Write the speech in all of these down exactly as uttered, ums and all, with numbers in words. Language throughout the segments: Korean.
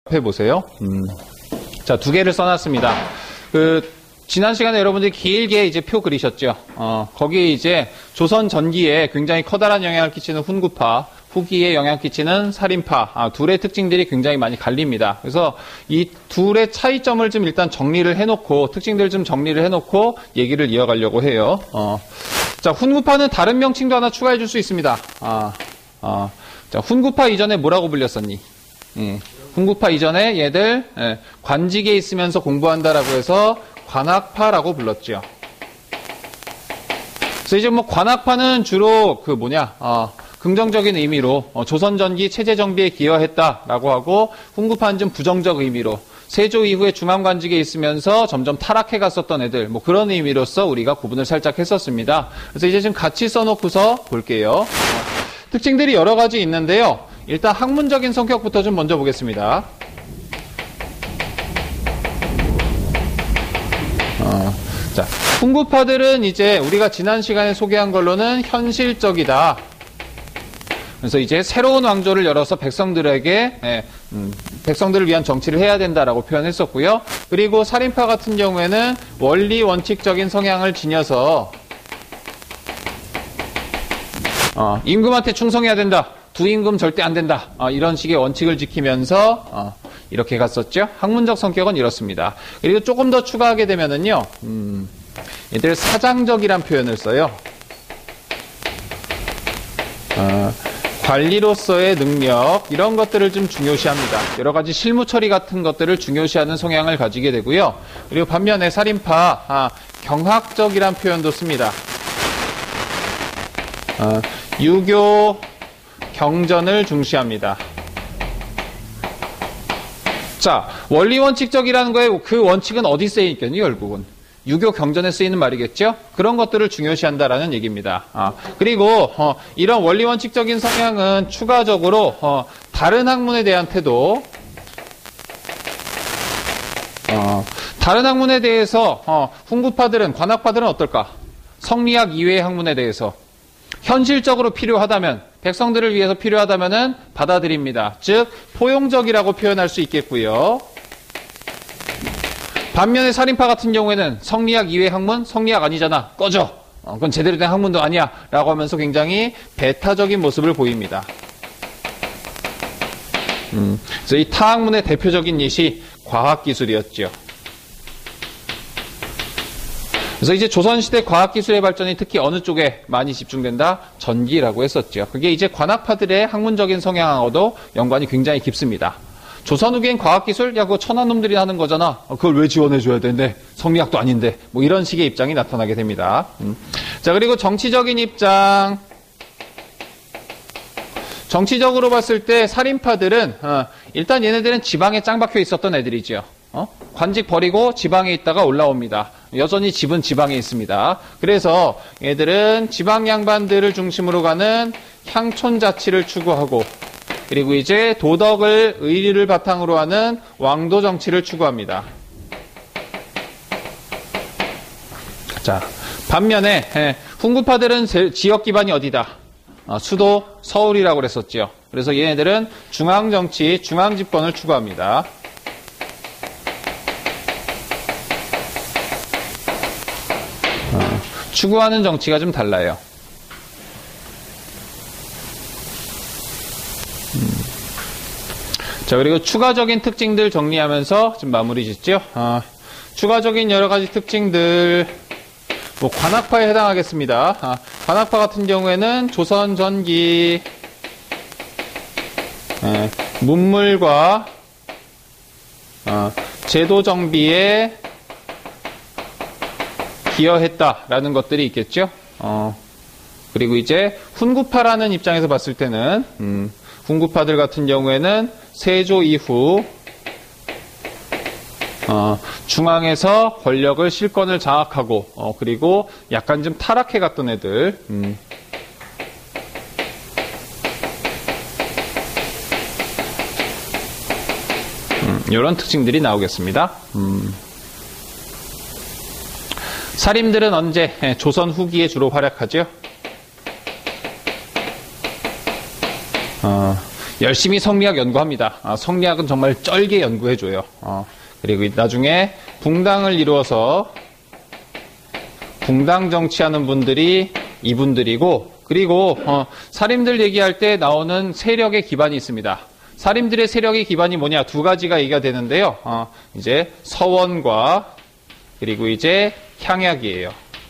해보세요. 음. 자, 두 개를 써놨습니다. 그, 지난 시간에 여러분들이 길게 이제 표 그리셨죠. 어, 거기 이제 조선 전기에 굉장히 커다란 영향을 끼치는 훈구파, 후기에 영향을 끼치는 살인파, 아, 둘의 특징들이 굉장히 많이 갈립니다. 그래서 이 둘의 차이점을 좀 일단 정리를 해놓고, 특징들을 좀 정리를 해놓고 얘기를 이어가려고 해요. 어. 자, 훈구파는 다른 명칭도 하나 추가해 줄 수 있습니다. 아, 아. 자, 훈구파 이전에 뭐라고 불렸었니? 예. 훈구파 이전에 얘들 예, 관직에 있으면서 공부한다라고 해서 관학파라고 불렀죠. 그래서 이제 뭐 관학파는 주로 그 뭐냐 어, 긍정적인 의미로 어, 조선전기 체제 정비에 기여했다라고 하고, 훈구파는 좀 부정적 의미로 세조 이후에 중앙관직에 있으면서 점점 타락해 갔었던 애들, 뭐 그런 의미로서 우리가 구분을 살짝 했었습니다. 그래서 이제 좀 같이 써놓고서 볼게요. 어, 특징들이 여러 가지 있는데요. 일단 학문적인 성격부터 좀 먼저 보겠습니다. 어, 자, 훈구파들은 이제 우리가 지난 시간에 소개한 걸로는 현실적이다. 그래서 이제 새로운 왕조를 열어서 백성들에게 예, 음, 백성들을 위한 정치를 해야 된다라고 표현했었고요. 그리고 살인파 같은 경우에는 원리 원칙적인 성향을 지녀서 어, 임금한테 충성해야 된다. 두 임금 절대 안 된다. 어, 이런 식의 원칙을 지키면서 어, 이렇게 갔었죠. 학문적 성격은 이렇습니다. 그리고 조금 더 추가하게 되면은요, 음, 얘들 사장적이란 표현을 써요. 어, 관리로서의 능력, 이런 것들을 좀 중요시합니다. 여러 가지 실무 처리 같은 것들을 중요시하는 성향을 가지게 되고요. 그리고 반면에 살인파, 아, 경학적이란 표현도 씁니다. 어, 유교 경전을 중시합니다. 자, 원리 원칙적이라는 거에 그 원칙은 어디 쓰여 있겠니, 결국은? 유교 경전에 쓰이는 말이겠죠? 그런 것들을 중요시한다라는 얘기입니다. 아, 그리고 어, 이런 원리 원칙적인 성향은 추가적으로 어, 다른 학문에 대한 태도, 어, 다른 학문에 대해서 어, 훈구파들은, 관학파들은 어떨까? 성리학 이외의 학문에 대해서 현실적으로 필요하다면, 백성들을 위해서 필요하다면은 받아들입니다. 즉, 포용적이라고 표현할 수 있겠고요. 반면에 살인파 같은 경우에는 성리학 이외의 학문, 성리학 아니잖아, 꺼져. 어, 그건 제대로 된 학문도 아니야. 라고 하면서 굉장히 배타적인 모습을 보입니다. 음, 그래서 이 타학문의 대표적인 예시, 과학기술이었죠. 그래서 이제 조선시대 과학기술의 발전이 특히 어느 쪽에 많이 집중된다? 전기라고 했었죠. 그게 이제 관학파들의 학문적인 성향하고도 연관이 굉장히 깊습니다. 조선 후기엔 과학기술? 야, 그거 천한 놈들이 하는 거잖아. 그걸 왜 지원해줘야 되는데? 성리학도 아닌데. 뭐 이런 식의 입장이 나타나게 됩니다. 음. 자, 그리고 정치적인 입장. 정치적으로 봤을 때 살인파들은 어, 일단 얘네들은 지방에 짱 박혀 있었던 애들이죠. 어? 관직 버리고 지방에 있다가 올라옵니다. 여전히 집은 지방에 있습니다. 그래서 얘들은 지방 양반들을 중심으로 가는 향촌 자치를 추구하고, 그리고 이제 도덕을, 의리를 바탕으로 하는 왕도 정치를 추구합니다. 자, 반면에 예, 훈구파들은 지역 기반이 어디다? 어, 수도 서울이라고 그랬었죠. 그래서 얘네들은 중앙 정치, 중앙 집권을 추구합니다. 추구하는 정치가 좀 달라요. 음. 자, 그리고 추가적인 특징들 정리하면서 좀 마무리 짓죠. 어, 추가적인 여러 가지 특징들, 뭐 관학파에 해당하겠습니다. 아, 관학파 같은 경우에는 조선 전기 에, 문물과 어, 제도 정비에 기여했다라는 것들이 있겠죠. 어, 그리고 이제 훈구파라는 입장에서 봤을 때는 음, 훈구파들 같은 경우에는 세조 이후 어, 중앙에서 권력을 실권을 장악하고 어, 그리고 약간 좀 타락해 갔던 애들. 음. 음, 이런 특징들이 나오겠습니다. 음. 살인들은 언제? 조선 후기에 주로 활약하죠. 어, 열심히 성리학 연구합니다. 아, 성리학은 정말 쩔게 연구해줘요. 어, 그리고 나중에 붕당을 이루어서 붕당 정치하는 분들이 이분들이고, 그리고 어, 사림들 얘기할 때 나오는 세력의 기반이 있습니다. 사림들의 세력의 기반이 뭐냐? 두 가지가 얘기가 되는데요. 어, 이제 서원과 그리고 이제 향약이에요.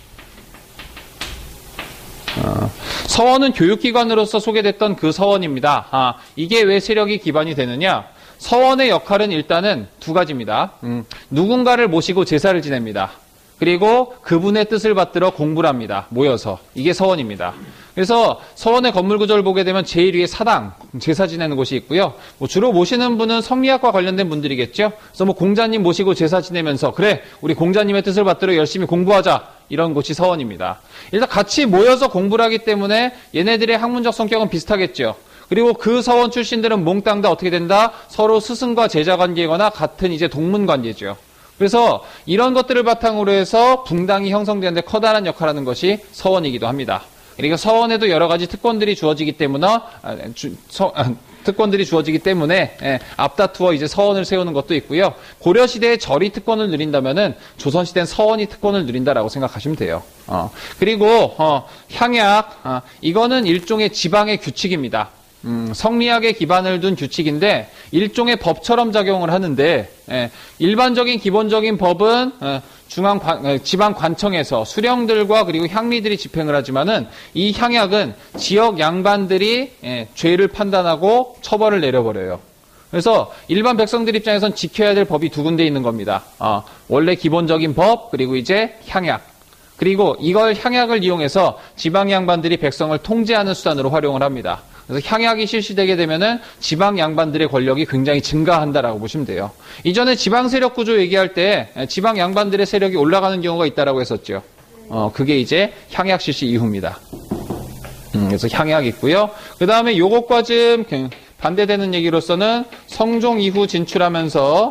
어, 서원은 교육기관으로서 소개됐던 그 서원입니다. 아, 이게 왜 세력이 기반이 되느냐? 서원의 역할은 일단은 두 가지입니다. 음, 누군가를 모시고 제사를 지냅니다. 그리고 그분의 뜻을 받들어 공부를 합니다. 모여서. 이게 서원입니다. 그래서 서원의 건물 구조를 보게 되면 제일 위에 사당, 제사 지내는 곳이 있고요. 뭐 주로 모시는 분은 성리학과 관련된 분들이겠죠. 그래서 뭐 공자님 모시고 제사 지내면서 그래, 우리 공자님의 뜻을 받들어 열심히 공부하자. 이런 곳이 서원입니다. 일단 같이 모여서 공부를 하기 때문에 얘네들의 학문적 성격은 비슷하겠죠. 그리고 그 서원 출신들은 몽땅 다 어떻게 된다? 서로 스승과 제자 관계거나 같은 이제 동문 관계죠. 그래서 이런 것들을 바탕으로 해서 붕당이 형성되는데 커다란 역할을 하는 것이 서원이기도 합니다. 그러니까 서원에도 여러 가지 특권들이 주어지기 때문에 아, 주, 서, 아, 특권들이 주어지기 때문에 예, 앞다투어 이제 서원을 세우는 것도 있고요. 고려 시대에 절이 특권을 누린다면은 조선 시대는 서원이 특권을 누린다라고 생각하시면 돼요. 어, 그리고 어, 향약 어, 이거는 일종의 지방의 규칙입니다. 음, 성리학에 기반을 둔 규칙인데 일종의 법처럼 작용을 하는데 예, 일반적인 기본적인 법은 예, 중앙 관, 예, 지방 관청에서 수령들과 그리고 향리들이 집행을 하지만은 이 향약은 지역 양반들이 예, 죄를 판단하고 처벌을 내려버려요. 그래서 일반 백성들 입장에선 지켜야 될 법이 두 군데 있는 겁니다. 어, 원래 기본적인 법 그리고 이제 향약. 그리고 이걸 향약을 이용해서 지방 양반들이 백성을 통제하는 수단으로 활용을 합니다. 그래서 향약이 실시되게 되면은 지방 양반들의 권력이 굉장히 증가한다라고 보시면 돼요. 이전에 지방 세력 구조 얘기할 때 지방 양반들의 세력이 올라가는 경우가 있다라고 했었죠. 어, 그게 이제 향약 실시 이후입니다. 음, 그래서 향약 있고요. 그 다음에 요것과 좀 반대되는 얘기로서는 성종 이후 진출하면서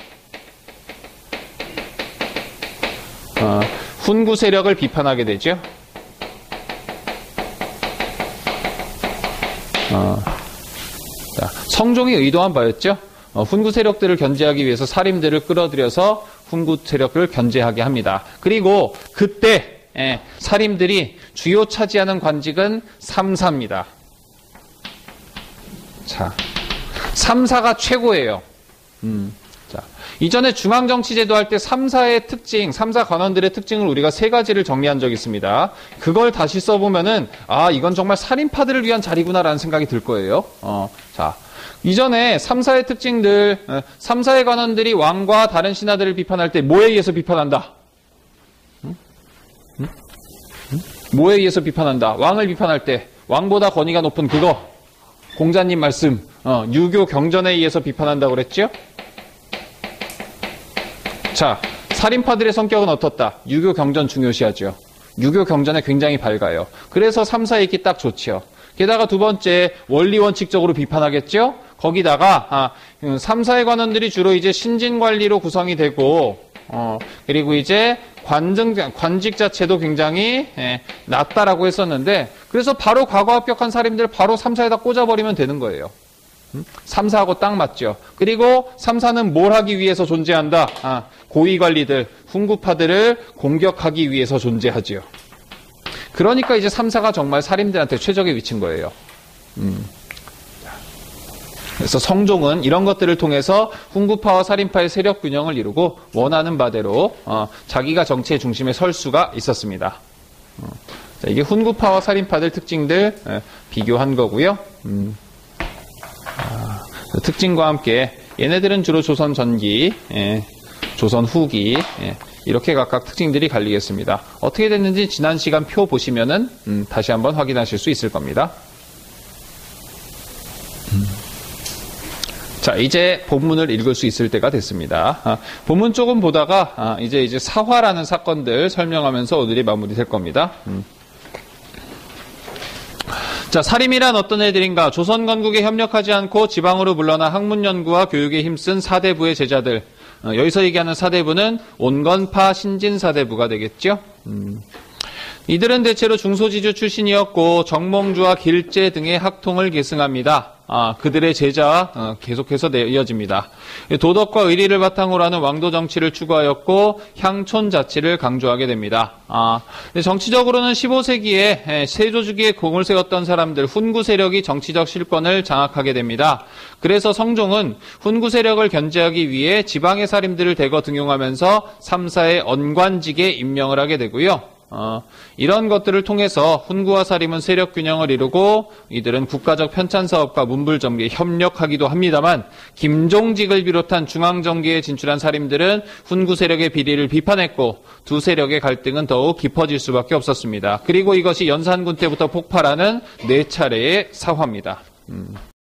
어, 훈구 세력을 비판하게 되죠. 어, 자, 성종이 의도한 바였죠. 어, 훈구 세력들을 견제하기 위해서 사림들을 끌어들여서 훈구 세력을 견제하게 합니다. 그리고 그때 예, 사림들이 주요 차지하는 관직은 삼사입니다. 자, 삼사가 최고예요. 음, 자, 이전에 중앙정치제도 할 때 삼사의 특징, 삼사 관원들의 특징을 우리가 세 가지를 정리한 적이 있습니다. 그걸 다시 써보면은 아, 이건 정말 살인파들을 위한 자리구나라는 생각이 들 거예요. 어, 자, 이전에 삼사의 특징들, 삼사의 관원들이 왕과 다른 신하들을 비판할 때 뭐에 의해서 비판한다? 응? 응? 응? 뭐에 의해서 비판한다? 왕을 비판할 때 왕보다 권위가 높은 그거, 공자님 말씀, 어, 유교 경전에 의해서 비판한다고 그랬죠? 자, 살인파들의 성격은 어떻다? 유교 경전 중요시하죠. 유교 경전에 굉장히 밝아요. 그래서 삼사 읽기 딱 좋죠. 게다가 두 번째, 원리 원칙적으로 비판하겠죠? 거기다가 아, 삼사의 관원들이 주로 이제 신진 관리로 구성이 되고, 어, 그리고 이제 관증, 관직 자체도 굉장히 예, 낮다라고 했었는데, 그래서 바로 과거 합격한 사람들 바로 삼사에다 꽂아버리면 되는 거예요. 삼사하고 딱 맞죠. 그리고 삼사는 뭘 하기 위해서 존재한다? 아, 고위관리들, 훈구파들을 공격하기 위해서 존재하지요. 그러니까 이제 삼사가 정말 사림들한테 최적의 위치인 거예요. 음. 그래서 성종은 이런 것들을 통해서 훈구파와 살인파의 세력 균형을 이루고 원하는 바대로 어, 자기가 정치의 중심에 설 수가 있었습니다. 어. 자, 이게 훈구파와 살인파들 특징들 에, 비교한 거고요. 음. 아, 특징과 함께 얘네들은 주로 조선 전기, 예, 조선 후기 예, 이렇게 각각 특징들이 갈리겠습니다. 어떻게 됐는지 지난 시간 표 보시면은 음, 다시 한번 확인하실 수 있을 겁니다. 음. 자, 이제 본문을 읽을 수 있을 때가 됐습니다. 아, 본문 조금 보다가 아, 이제 이제 사화라는 사건들 설명하면서 오늘이 마무리될 겁니다. 음. 자, 사림이란 어떤 애들인가? 조선 건국에 협력하지 않고 지방으로 물러나 학문 연구와 교육에 힘쓴 사대부의 제자들. 어, 여기서 얘기하는 사대부는 온건파 신진 사대부가 되겠죠. 음. 이들은 대체로 중소지주 출신이었고 정몽주와 길제 등의 학통을 계승합니다. 아, 그들의 제자 어, 계속해서 이어집니다. 도덕과 의리를 바탕으로 하는 왕도 정치를 추구하였고 향촌 자치를 강조하게 됩니다. 아, 정치적으로는 십오 세기에 세조 주기에 공을 세웠던 사람들 훈구 세력이 정치적 실권을 장악하게 됩니다. 그래서 성종은 훈구 세력을 견제하기 위해 지방의 사림들을 대거 등용하면서 삼사의 언관직에 임명을 하게 되고요. 어, 이런 것들을 통해서 훈구와 사림은 세력 균형을 이루고 이들은 국가적 편찬 사업과 문불 정계에 협력하기도 합니다만 김종직을 비롯한 중앙 정계에 진출한 사림들은 훈구 세력의 비리를 비판했고 두 세력의 갈등은 더욱 깊어질 수밖에 없었습니다. 그리고 이것이 연산군 때부터 폭발하는 네 차례의 사화입니다. 음.